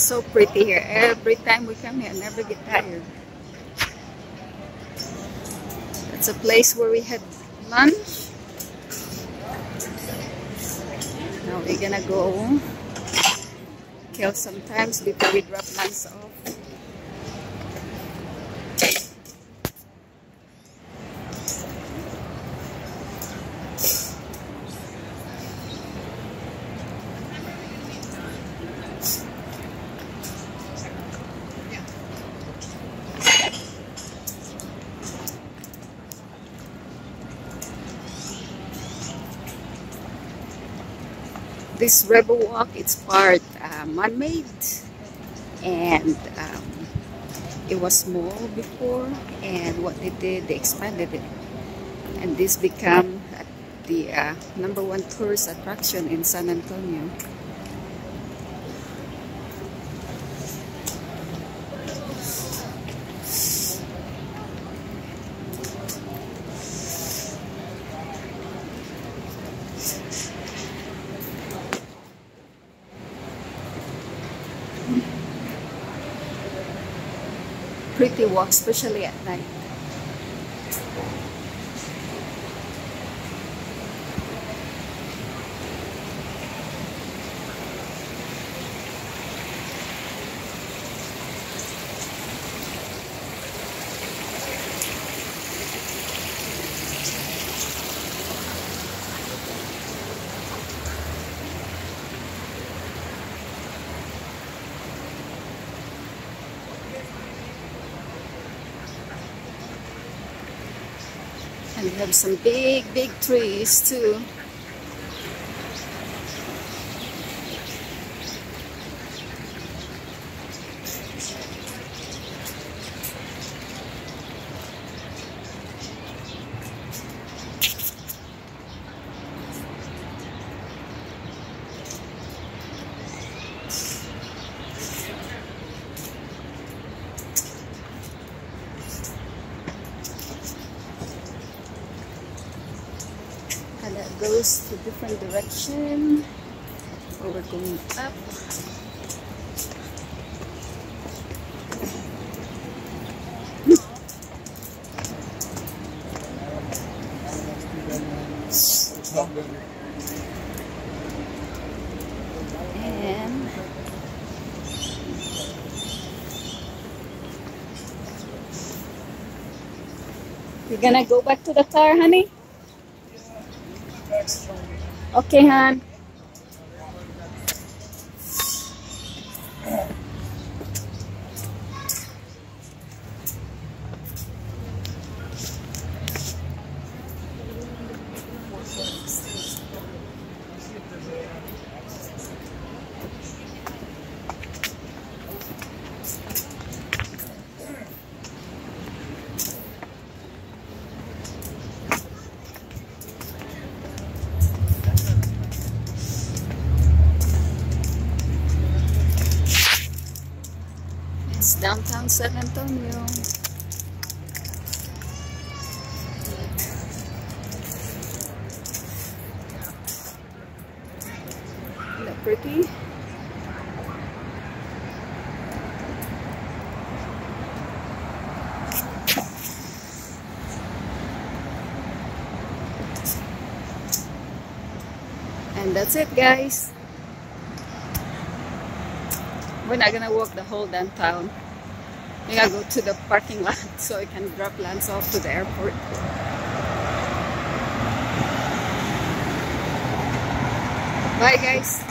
So pretty here. Every time we come here, I never get tired. It's a place where we had lunch. Now we're gonna go kill some times before we drop lunch off. This rebel walk, it's part man-made, and it was small before, and what they did, they expanded it, and this became the #1 tourist attraction in San Antonio. Pretty walk, especially at night. And we have some big trees too. And that goes to different direction. Where we're going up. And you're gonna go back to the car, honey? Okay, hon. Downtown San Antonio. Isn't that pretty? And that's it, guys. We're not gonna walk the whole downtown. We gotta go to the parking lot so we can drop Lance off to the airport. Bye, guys.